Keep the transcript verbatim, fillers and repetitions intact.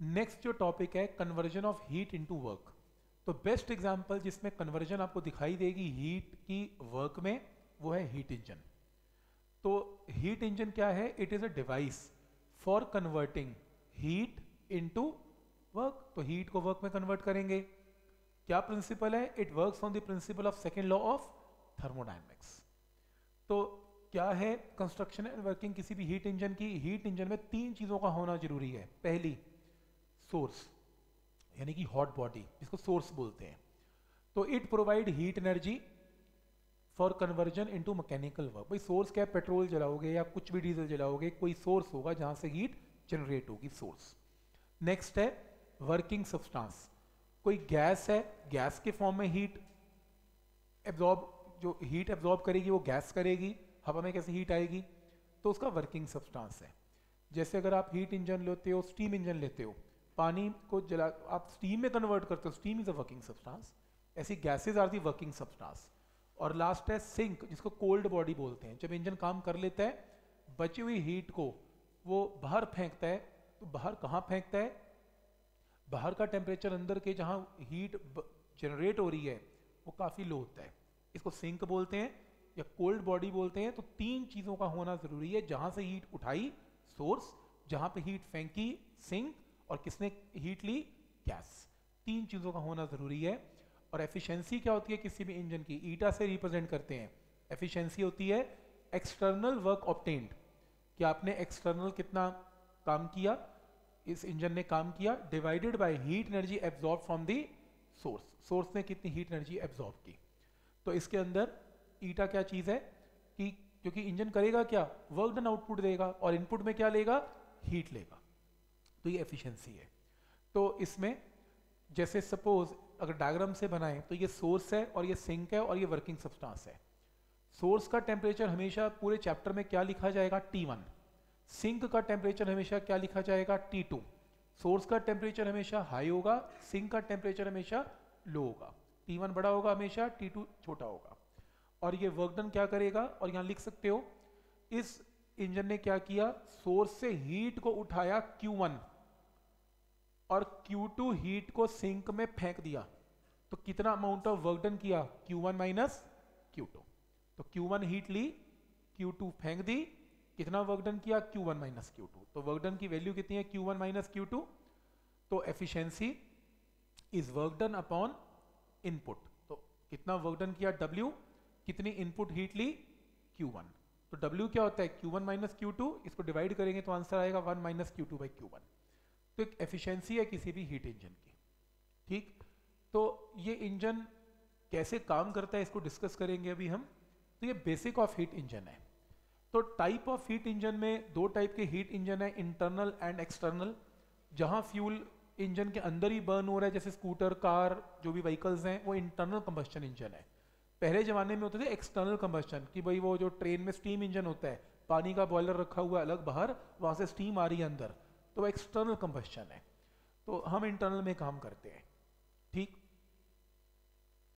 Next जो topic है conversion of heat into work. तो बेस्ट एग्जांपल जिसमें कन्वर्जन आपको दिखाई देगी हीट की वर्क में वो है हीट इंजन। तो हीट इंजन क्या है? It is a device for converting heat into work. तो हीट को वर्क में कन्वर्ट करेंगे। क्या प्रिंसिपल है? It works on the principle of second law of thermodynamics. तो क्या है कंस्ट्रक्शन एंड वर्किंग किसी भी हीट इंजन की? हीट इंजन में तीन चीजों का होना जरूरी है। पहली, सोर्स यानी कि हॉट बॉडी, जिसको सोर्स बोलते हैं। तो it provide heat energy for conversion into mechanical work. भाई सोर्स क्या है? पेट्रोल जलाओगे या कुछ भी डीजल जलाओगे, कोई सोर्स होगा जहां से हीट जनरेट होगी, सोर्स। नेक्स्ट है वर्किंग सब्सटेंस। कोई गैस है, गैस के फॉर्म में हीट एब्जॉर्ब, जो हीट एब्जॉर्ब करेगी वो गैस करेगी, हवा में कैसे हीट आएगी? तो उसका वर्किंग सब्सटेंस है। जैसे अगर आप हीट इंजन लेते हो, स्टीम इंजन लेते हो, पानी को जला आप स्टीम में कन्वर्ट करते हो, steam is a working substance. ऐसी gases are the working substance. और लास्ट है सिंक, जिसको कोल्ड बॉडी बोलते हैं। जब इंजन काम कर लेता है, बची हुई हीट को वो बाहर फेंकता है। तो बाहर कहाँ फेंकता है? बाहर का टेम्परेचर अंदर के जहाँ हीट जनरेट हो रही है वो काफ़ी लो होता है, इसको सिंक बोलते हैं या कोल्ड बॉडी बोलते हैं। तो तीन चीज़ों का होना ज़रूरी है, जहाँ से हीट उठाई सोर्स, जहाँ पे हीट फेंकी सिंक, और किसने हीट ली? गैस। तीन चीज़ों का होना ज़रूरी है। और एफिशिएंसी क्या होती है किसी भी इंजन की? ईटा से रिप्रेजेंट करते हैं। एफिशिएंसी होती है एक्सटर्नल वर्क ऑब्टेन्ड, कि आपने एक्सटर्नल कितना काम किया, इस इंजन ने काम किया, divided by heat energy absorb from the source, source ने कितनी हीट एनर्जी एब्जॉर्ब की। तो इसके अंदर ईटा क्या चीज़ है कि क्योंकि इंजन करेगा क्या? वर्क डन आउटपुट देगा, और इनपुट में क्या लेगा? हीट लेगा। तो ये एफिशिएंसी है। तो इसमें जैसे सपोज अगर डायग्राम से बनाएं तो ये सोर्स है और ये सिंक है और ये वर्किंग सब्सटेंस है। सोर्स का टेम्परेचर हमेशा पूरे चैप्टर में क्या लिखा जाएगा? T one. सिंक का टेम्परेचर हमेशा क्या लिखा जाएगा? T two. सोर्स का टेम्परेचर हमेशा हाई होगा, सिंक का टेम्परेचर हमेशा लो होगा। टी वन बड़ा होगा हमेशा, टी टू छोटा होगा। और ये वर्क डन क्या करेगा? और यहाँ लिख सकते हो, इस इंजन ने क्या किया? सोर्स से हीट को उठाया क्यू वन और क्यू टू हीट को सिंक में फेंक दिया। तो कितना अमाउंट ऑफ वर्क डन किया? Q one minus Q two. तो क्यू वन हीट ली, क्यू टू फेंक दी, कितना वर्क डन किया? Q one minus Q two. तो वर्क डन की वैल्यू कितनी है? Q one minus Q two. तो efficiency is work done upon input. तो कितना वर्क डन किया? W। कितनी इनपुट हीट ली? Q one. तो W क्या होता है? Q one minus Q two. इसको डिवाइड करेंगे तो आंसर आएगा one minus Q two by Q one. तो एक एफिशिएंसी है किसी भी हीट इंजन की। ठीक, तो ये इंजन कैसे काम करता है इसको डिस्कस करेंगे अभी हम। तो ये बेसिक ऑफ हीट इंजन है। तो टाइप ऑफ हीट इंजन में दो टाइप के हीट इंजन है, इंटरनल एंड एक्सटर्नल। जहां फ्यूल इंजन के अंदर ही बर्न हो रहा है, जैसे स्कूटर, कार, जो भी व्हीकल्स हैं, वो इंटरनल कंबस्शन इंजन है। पहले जमाने में होते थे एक्सटर्नल कंबस्शन, कि भाई वो जो ट्रेन में स्टीम इंजन होता है, पानी का बॉयलर रखा हुआ है अलग बाहर, वहां से स्टीम आ रही है अंदर, तो वो एक्सटर्नल कंबस्शन है। तो हम इंटरनल में काम करते हैं। ठीक,